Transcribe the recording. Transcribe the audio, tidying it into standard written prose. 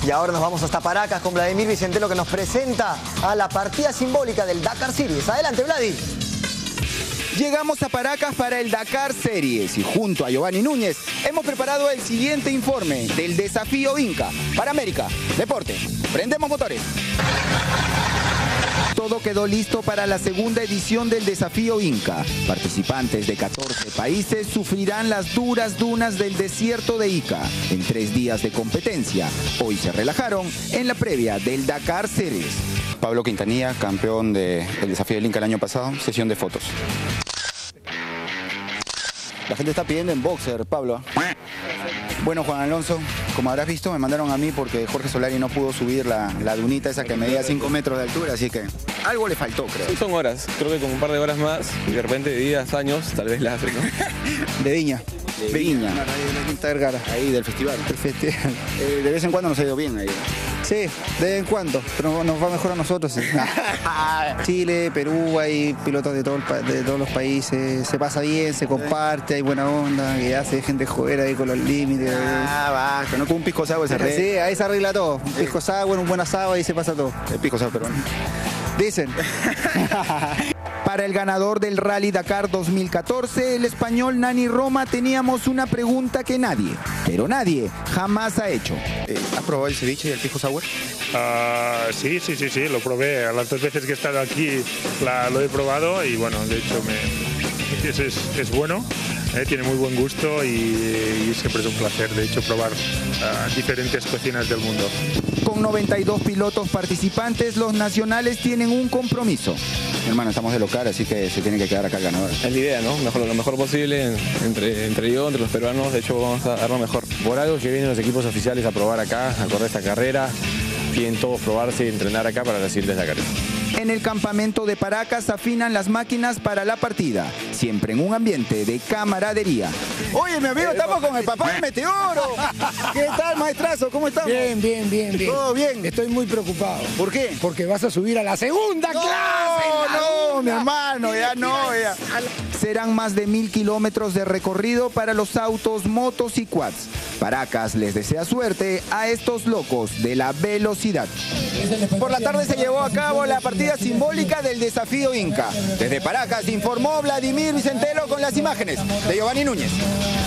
Y ahora nos vamos hasta Paracas con Vladimir Vicentelo, que nos presenta a la partida simbólica del Dakar Series. Adelante, Vladi. Llegamos a Paracas para el Dakar Series y junto a Giovanni Núñez hemos preparado el siguiente informe del desafío Inca para América Deporte. Prendemos motores. Todo quedó listo para la segunda edición del desafío Inca. Participantes de 14 países sufrirán las duras dunas del desierto de Ica en 3 días de competencia. Hoy se relajaron en la previa del Dakar Series. Pablo Quintanilla, campeón del desafío del Inca el año pasado, sesión de fotos. La gente está pidiendo en boxer, Pablo. Bueno, Juan Alonso, como habrás visto, me mandaron a mí porque Jorge Solari no pudo subir la dunita esa que medía 5 metros de altura, así que algo le faltó, creo. Sí, son horas. Creo que con un par de horas más, y de repente de días, años, tal vez la hace, ¿no? De Viña. De Viña. De la Quinta Vergara. Ahí del festival. Del festival. De vez en cuando nos ha ido bien ahí. Sí, de vez en cuando, pero nos va mejor a nosotros. Sí. Chile, Perú, hay pilotos de todos los países, se pasa bien, se comparte, hay buena onda, que hace gente joder ahí con los límites. Basta, no con un pisco sour se arregla. Sí, ahí se arregla todo. Un pisco sour, un buen asado, ahí se pasa todo. El pisco sour peruano. Dicen. Para el ganador del Rally Dakar 2014, el español Nani Roma, teníamos una pregunta que nadie, pero nadie, jamás ha hecho. ¿Has probado el ceviche y el pisco sour? Sí, lo probé. A las 2 veces que he estado aquí lo he probado y bueno, de hecho es bueno. Tiene muy buen gusto y siempre es un placer, de hecho, probar diferentes cocinas del mundo. Con 92 pilotos participantes, los nacionales tienen un compromiso. Hermano, estamos de local, así que se tiene que quedar acá el ganador. Es la idea, ¿no? Lo mejor posible entre los peruanos, de hecho vamos a dar lo mejor. Por algo que vienen los equipos oficiales a probar acá, a correr esta carrera, quieren todos probarse y entrenar acá para las siguientes Dakares. En el campamento de Paracas afinan las máquinas para la partida, siempre en un ambiente de camaradería. Oye, mi amigo, estamos con el papá del Meteoro. ¿Qué tal, maestrazo? ¿Cómo estamos? Bien. ¿Todo bien? Estoy muy preocupado. ¿Por qué? Porque vas a subir a la segunda clase. No, mi hermano, ya. Serán más de 1000 kilómetros de recorrido para los autos, motos y quads. Paracas les desea suerte a estos locos de la velocidad. Por la tarde se llevó a cabo la partida simbólica del desafío Inca. Desde Paracas informó Vladimir Vicentelo con las imágenes de Giovanni Núñez.